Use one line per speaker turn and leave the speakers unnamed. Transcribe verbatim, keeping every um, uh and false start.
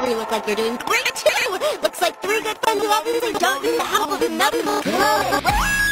You look like you're doing great too! Looks like three good friends who obviously don't need the help of another.